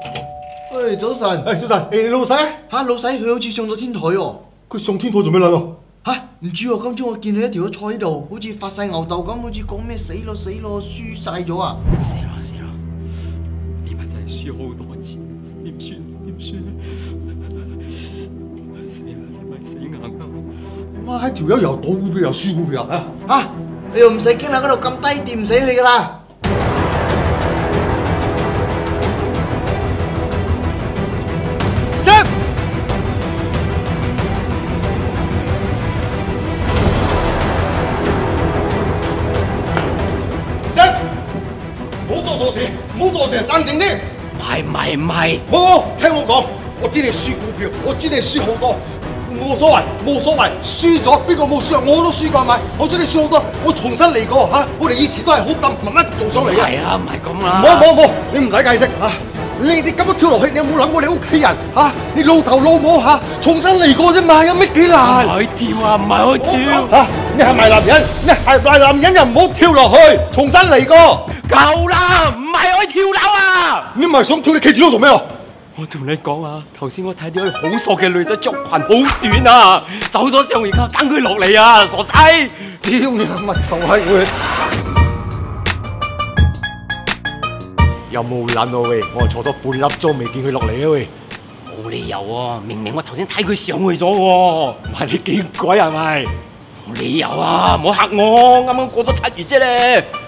喂，早晨。 早晨，你老細？ 嚇，老細佢好似上咗天台喎。 佢上天台做咩撚啊？ 嚇，唔知喎，今朝我見到一條友坐喺度，好似發晒牛竇咁，好似講咩死咯，輸晒咗啊！ 死咯！呢排真係輸好多錢，點算？死啦！呢排死硬啊！ 媽，條友又賭股票又輸股票啊！ 嚇，你又唔使驚啦，嗰度咁低掂死佢噶啦！ 唔好做事，冷靜啲。 唔係。 冇，聽我講，我知你輸股票，我知你輸好多，冇所謂，輸咗邊個冇輸啊？我都輸過咪，我知你輸好多，我重新嚟過嚇。我哋以前都係好咁慢慢做上嚟嘅。 係啊，唔係咁啦。 冇，你唔使解釋嚇。你咁樣跳落去，你有冇諗過你屋企人嚇？你老豆老母嚇，重新嚟過啫嘛，有咩幾難？ 唔係去跳啊，唔係去跳嚇！你係咪男人？你係咪男人又唔好跳落去，重新嚟過。 夠啦，唔係去跳樓啊！ 你唔係想跳，你企住喺度做咩啊？ 我同你講啊，頭先我睇到一個好傻嘅女仔，着裙好短啊，走咗上而家等佢落嚟啊，傻仔！ 屌你乜就係佢！ 有冇撚啊喂？我坐咗半粒鐘未見佢落嚟啊喂！ 冇理由啊，明明我頭先睇佢上去咗喎。 唔係你見鬼係咪？ 冇理由啊，唔好嚇我，啱啱過咗7月啫咧。